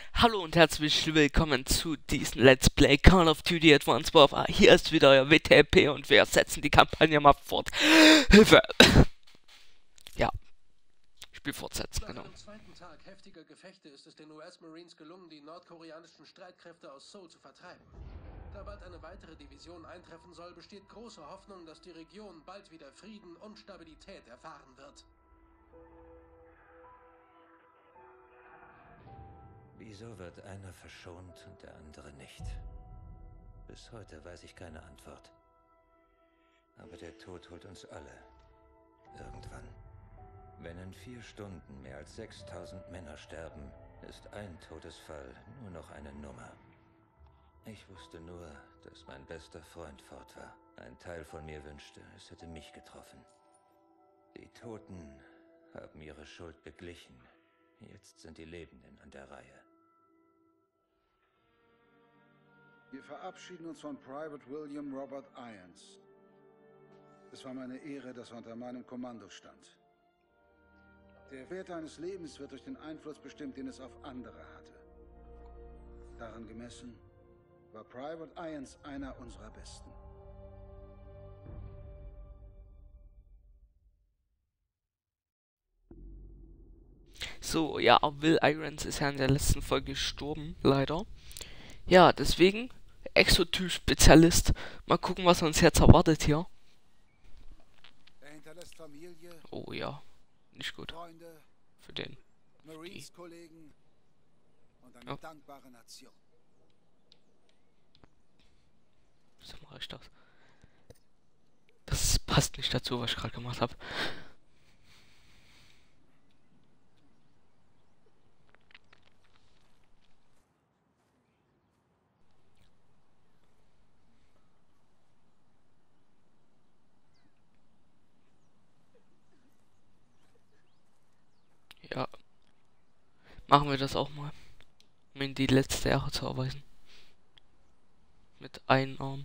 Hallo und herzlich willkommen zu diesem Let's Play Call of Duty Advanced Warfare. Hier ist wieder euer WTP und wir setzen die Kampagne mal fort. Hilfe! Ja, Spiel fortsetzen, Nach genau. einem zweiten Tag heftiger Gefechte ist es den US-Marines gelungen, die nordkoreanischen Streitkräfte aus Seoul zu vertreiben. Da bald eine weitere Division eintreffen soll, besteht große Hoffnung, dass die Region bald wieder Frieden und Stabilität erfahren wird. Wieso wird einer verschont und der andere nicht? Bis heute weiß ich keine Antwort. Aber der Tod holt uns alle. Irgendwann. Wenn in 4 Stunden mehr als 6000 Männer sterben, ist ein Todesfall nur noch eine Nummer. Ich wusste nur, dass mein bester Freund fort war. Ein Teil von mir wünschte, es hätte mich getroffen. Die Toten haben ihre Schuld beglichen. Jetzt sind die Lebenden an der Reihe. Wir verabschieden uns von Private William Robert Irons. Es war meine Ehre, dass er unter meinem Kommando stand. Der Wert eines Lebens wird durch den Einfluss bestimmt, den es auf andere hatte. Daran gemessen war Private Irons einer unserer Besten. So, ja, Will Irons ist ja in der letzten Folge gestorben, leider. Ja, deswegen, Exotyp-Spezialist. Mal gucken, was uns jetzt erwartet hier. Er hinterlässt Familie, Oh ja, nicht gut Freunde, für den. Marines-Kollegen und eine Ja. dankbare Nation. So mache ich das. Das passt nicht dazu, was ich gerade gemacht habe. Ja. Machen wir das auch mal. Um ihm die letzte Ehre zu erweisen. Mit einem Arm.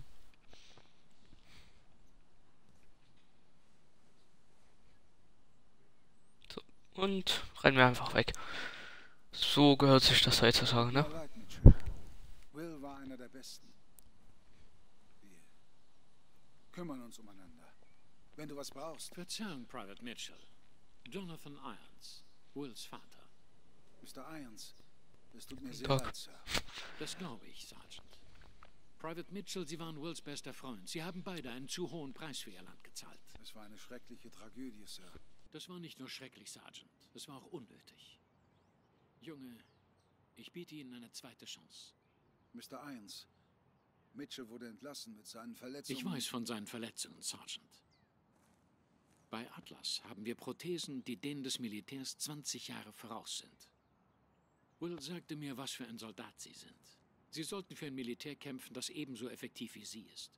So. Und rennen wir einfach weg. So gehört sich das heutzutage, ne? Mir leid, Mitchell. Will war einer der Besten. Wir kümmern uns umeinander. Wenn du was brauchst, Verzeihung, Private Mitchell. Jonathan Irons, Wills Vater. Mr. Irons, es tut mir sehr Tag. leid, Sir. Das glaube ich, Sergeant. Private Mitchell, Sie waren Wills bester Freund. Sie haben beide einen zu hohen Preis für Ihr Land gezahlt. Es war eine schreckliche Tragödie, Sir. Das war nicht nur schrecklich, Sergeant. Es war auch unnötig. Junge, ich biete Ihnen eine zweite Chance. Mr. Irons, Mitchell wurde entlassen mit seinen Verletzungen. Ich weiß von seinen Verletzungen, Sergeant. Bei Atlas haben wir Prothesen, die denen des Militärs 20 Jahre voraus sind. Will sagte mir, was für ein Soldat Sie sind. Sie sollten für ein Militär kämpfen, das ebenso effektiv wie Sie ist.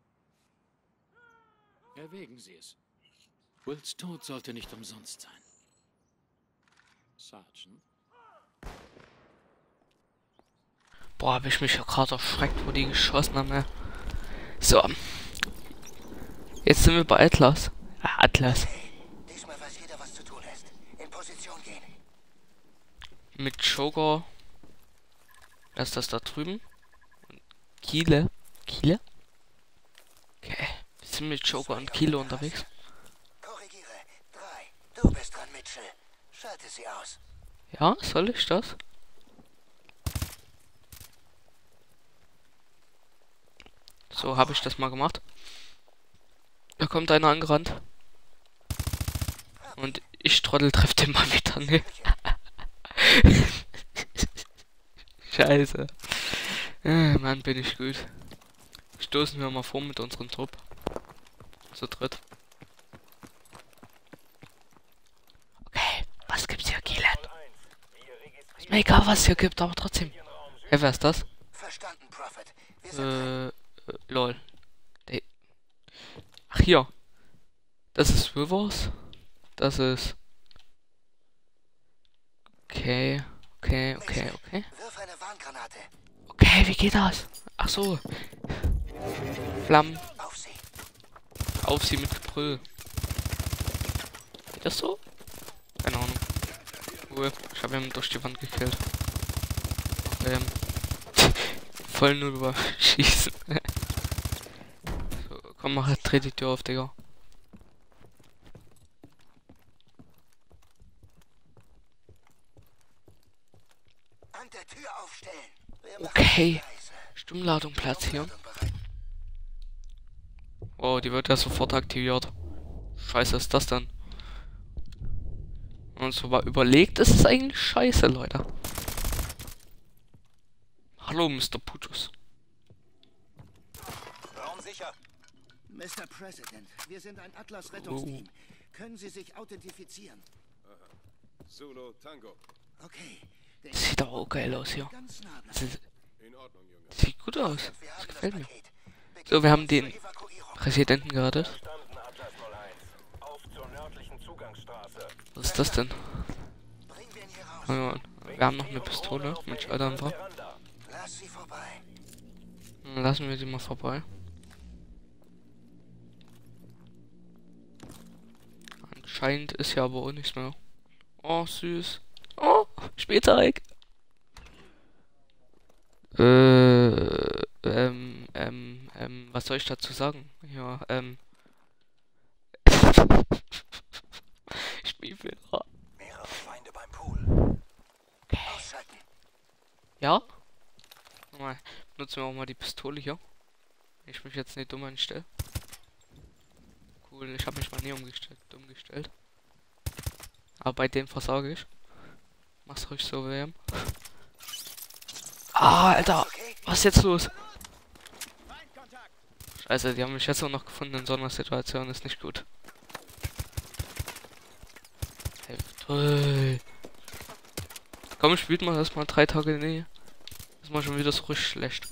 Erwägen Sie es. Wills Tod sollte nicht umsonst sein. Sergeant? Boah, habe ich mich ja gerade erschreckt, wo die geschossen haben, ne? So. Jetzt sind wir bei Atlas. Atlas. Diesmal weiß jeder, was zu tun ist. In Position gehen. Mit Joker. Was ist das da drüben? Und Kiele. Kiele? Okay. Wir sind mit Joker und Kiele unterwegs. Korrigiere. 3. Du bist dran, Mitchell. Schalte sie aus. Ja, soll ich das? So, habe ich das mal gemacht. Da kommt einer angerannt. Und ich Trottel treffe den mal wieder, ne? Scheiße. Mann, bin ich gut. Stoßen wir mal vor mit unserem Trupp. Zu dritt. Okay, was gibt's hier, Kielan? Ist mir egal, was es hier gibt, aber trotzdem. Hey, wer ist das? Verstanden, Prophet. Wir sind Lol. Nee. Ach, hier. Das ist Rivers. Das ist... Okay. Okay. Wirf eine Warngranate. Okay, wie geht das? Ach so. Flammen Auf sie. auf sie mit Gebrüll. Geht das so? Keine Ahnung. Cool. Ich habe ihn durch die Wand gekillt. Voll nur überschießen. So, komm, dreh die Tür auf, Digga. An der Tür aufstellen. Wir machen Okay. leise. Stimmladung platzieren. Aufladung bereit. Oh, die wird ja sofort aktiviert. Scheiße ist das denn? Und so mal überlegt, ist es eigentlich scheiße, Leute. Hallo, Mr. Putus. Raum sicher. Mr. President, wir sind ein Atlas-Rettungsteam. Können Sie sich authentifizieren? Zulu Tango. Okay. Sieht aber auch geil aus hier. Ganz nah bleiben. Sieht, In Ordnung, Junge. sieht gut aus. Wir Das haben gefällt das mir. Paket. So, wir haben den Zur Evakuierung. Präsidenten gerettet. Verstanden, Atlas 01. Auf zur nördlichen Zugangsstraße. Was ist das denn? Bringen wir ihn hier raus. Oh, wir haben noch eine Pistole mit Schalldämpfer. Lass sie vorbei. Dann lassen wir sie mal vorbei. Anscheinend ist ja aber auch nichts mehr. Oh, süß. Oh, Spielzeug. Was soll ich dazu sagen? Ja, Spielfehler. Mehrere Feinde beim Pool. Ausschalten. Ja? Nochmal, nutzen wir auch mal die Pistole hier. Wenn ich mich jetzt nicht dumm anstelle. Cool, ich habe mich mal nie dumm gestellt. Aber bei dem versage ich. Mach's ruhig so, WM. Ah, Alter, was ist jetzt los? Scheiße, die haben mich jetzt auch noch gefunden in so einer Situation, ist nicht gut. Hey, toll. Komm, spielt mal erstmal 3 Tage in der Nähe. Ist mal schon wieder so richtig schlecht.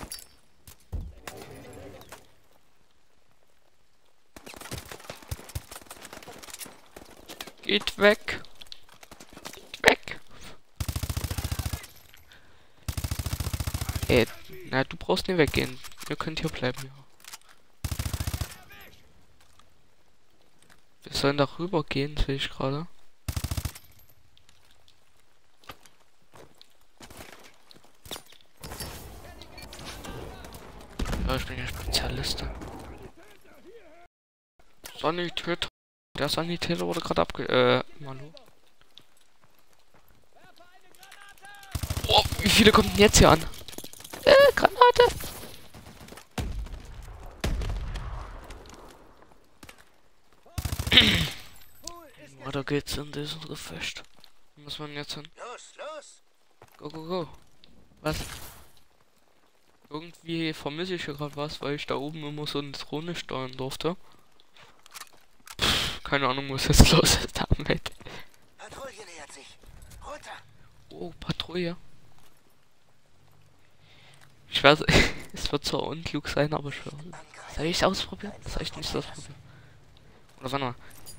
Geht weg. Weg. Ey, na, du brauchst nicht weggehen. Ihr könnt hier bleiben, ja. Wir sollen da rüber gehen, sehe ich gerade. Ja, ich bin ja Spezialist. Sanitäter. Der Sanitäter wurde gerade Manu. Oh, wie viele kommen denn jetzt hier an? Granate! Weiter geht's in diesem Gefecht. Wo muss man jetzt hin? Los, los. Go, go, go. Was? Irgendwie vermisse ich hier gerade was, weil ich da oben immer so eine Drohne steuern durfte. Pff, keine Ahnung, was jetzt los ist damit. Patrouille nähert sich. Runter. Oh, Patrouille. Ich weiß, es wird zwar unklug sein, aber ich will. Soll ich es ausprobieren? Soll ich nicht ausprobieren? Oder warte mal.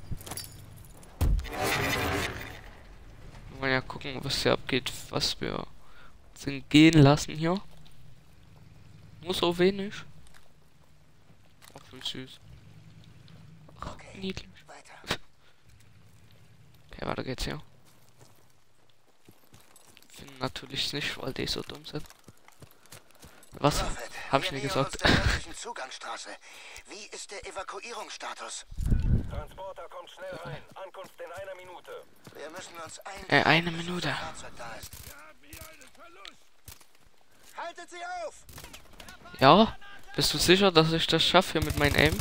Wir wollen ja gucken, was hier abgeht, was wir sind gehen lassen hier. Nur so wenig. Ach, wie süß. Ach, niedlich. Weiter. Okay, weiter geht's hier. Finden natürlich nicht, weil die so dumm sind. Was? Prophet, Hab ich wir nicht nähern gesagt. uns der nördlichen Zugangsstraße. Wie ist der Evakuierungsstatus? Transporter kommt schnell rein. Ankunft in einer Minute. Wir müssen uns Eine Minute. bis unser Fahrzeug da ist. Haltet sie auf! Ja? Bist du sicher, dass ich das schaffe hier mit meinem Aim?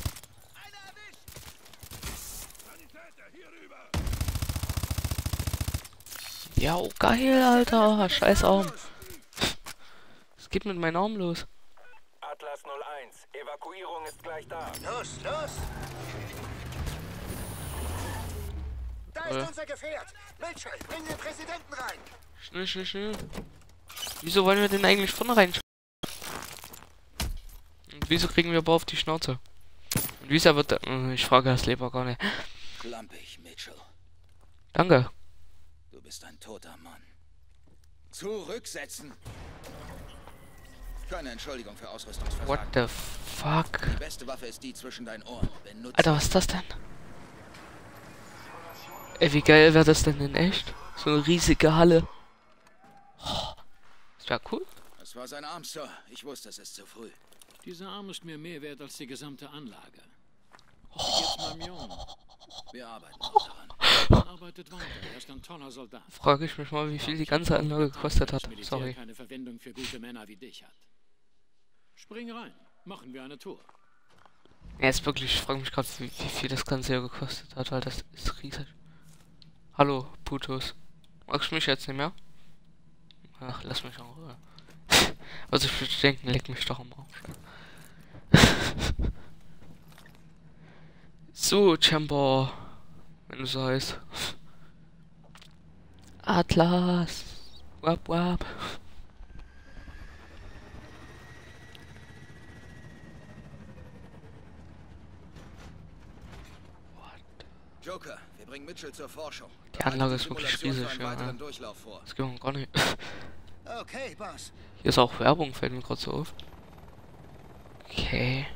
Ja, oh, geil, Alter. Scheiß Arm. Was geht mit meinem Arm los? Atlas 01. Evakuierung ist gleich da. Los, los! Da ist unser Gefährt! Mitchell, bring den Präsidenten rein! Schnell, schnell, schnell. Wieso wollen wir denn eigentlich vorne rein? Und wieso kriegen wir aber auf die Schnauze? Und wieso wird der... Ich frage das lieber gar nicht. Schlampig, Mitchell. Danke. Du bist ein toter Mann. Zurücksetzen! Keine Entschuldigung für What Ausrüstungsversagen. the fuck? Die beste Waffe ist die zwischen deinen Ohren. Benutze Alter, was ist das denn? Ey, wie geil wäre das denn in echt? So eine riesige Halle. Oh, das wäre cool. Das war sein Arm, Sir. Ich wusste, es ist zu früh. Dieser Arm ist mir mehr wert als die gesamte Anlage. Wie geht's meinem Jungen? Wir arbeiten noch daran. Er arbeitet weiter. Er ist ein toller Soldat. Frage ich mich mal, wie viel die ganze Anlage gekostet hat. Militär Sorry. keine Verwendung für gute Männer wie dich hat. Spring rein. Machen wir eine Tour. Ja, jetzt wirklich, ich frage mich gerade, wie viel das Ganze hier gekostet hat, weil das ist riesig. Hallo, Putos. Magst du mich jetzt nicht mehr? Ach, lass mich auch. Was ich würde denken, leck mich doch am Arsch. So, Chamber. Wenn du so heißt. Atlas. Wap wap. Joker, wir bringen Mitchell zur Forschung. Die Anlage ist wirklich riesig, ja. Vor. Das geht man gar nicht. Okay, Boss. Hier ist auch Werbung, fällt mir gerade so auf. Okay.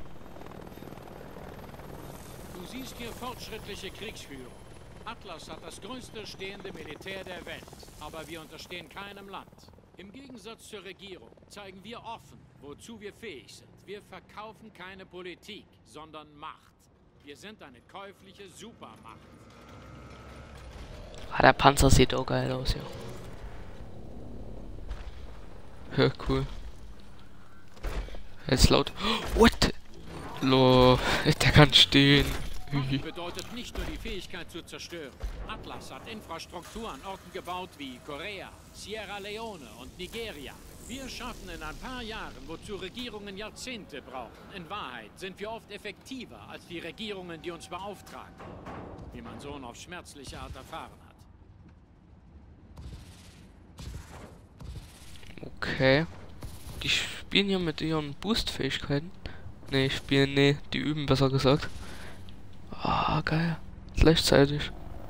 Du siehst hier fortschrittliche Kriegsführung. Atlas hat das größte stehende Militär der Welt, aber wir unterstehen keinem Land. Im Gegensatz zur Regierung zeigen wir offen, wozu wir fähig sind. Wir verkaufen keine Politik, sondern Macht. Wir sind eine käufliche Supermacht. Ah, der Panzer sieht auch geil aus, ja. Ja, cool. Jetzt laut. What? Lo, der kann stehen. Macht bedeutet nicht nur die Fähigkeit zu zerstören. Atlas hat Infrastruktur an Orten gebaut wie Korea, Sierra Leone und Nigeria. Wir schaffen in ein paar Jahren, wozu Regierungen Jahrzehnte brauchen. In Wahrheit sind wir oft effektiver als die Regierungen, die uns beauftragen. Wie mein Sohn auf schmerzliche Art erfahren hat. Okay. Die spielen hier mit ihren Boost-Fähigkeiten. Ne, die üben besser gesagt. Ah, geil. Gleichzeitig.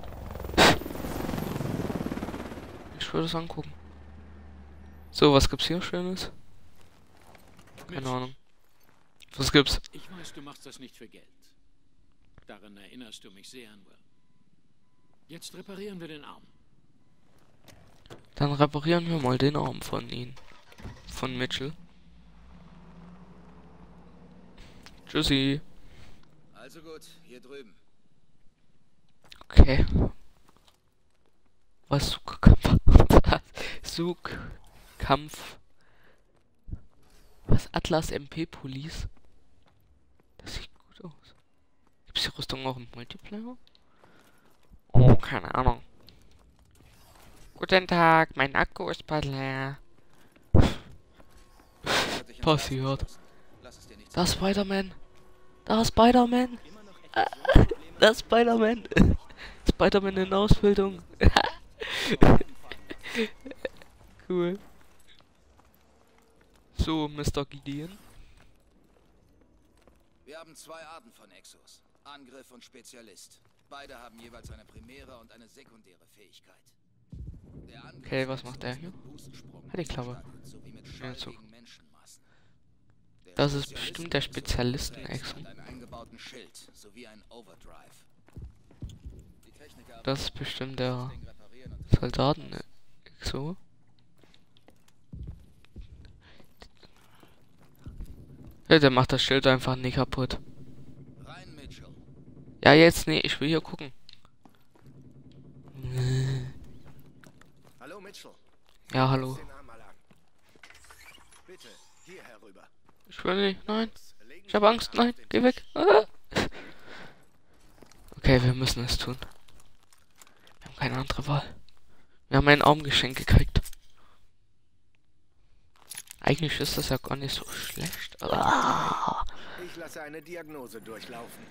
Ich würde es angucken. So, was gibt's hier Schönes? Keine Ahnung. Was gibt's? Ich weiß, du machst das nicht für Geld. Daran erinnerst du mich sehr an Will. Jetzt reparieren wir den Arm. Dann reparieren wir mal den Arm von ihm. Von Mitchell. Tschüssi. Also gut, hier drüben. Okay. Was? Kampf. Was? Atlas MP Police? Das sieht gut aus. Gibt's die Rüstung auch im Multiplayer? Oh, keine Ahnung. Guten Tag, mein Akku ist bald leer. Passiert. Da ist Spider-Man. Da ist Spider-Man. Da ist Spider-Man. Spider-Man in Ausbildung. Cool. So, Mr. Gideon. Wir haben zwei Arten von Exos. Angriff und Spezialist. Beide haben jeweils eine primäre und eine sekundäre Fähigkeit. Okay, was macht der hier? Halt die Klappe. Das ist bestimmt der Spezialisten-Exo. Das ist bestimmt der Soldaten-Exo. Ja, der macht das Schild einfach nicht kaputt. Ja, jetzt nee, ich will hier gucken. Hallo Mitchell. Ja, hallo. Bitte, hier herüber. Ich will nicht, nein. Ich habe Angst, nein, geh weg. Ah. Okay, wir müssen es tun. Wir haben keine andere Wahl. Wir haben ein Armgeschenk gekriegt. Eigentlich ist das ja gar nicht so schlecht. Ah. Ich lasse eine Diagnose durchlaufen.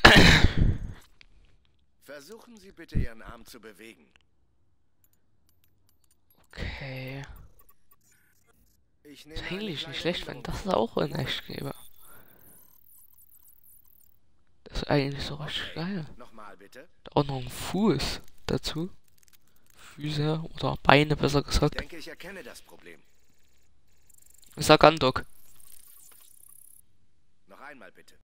Versuchen Sie bitte, Ihren Arm zu bewegen. Okay. Ist eigentlich nicht schlecht, wenn das auch in echt gäbe. Das ist eigentlich so richtig geil. Nochmal bitte. Auch noch ein Fuß dazu. Füße oder Beine, besser gesagt. Ich denke, ich erkenne das Problem. Sag an, Doc. Noch einmal bitte.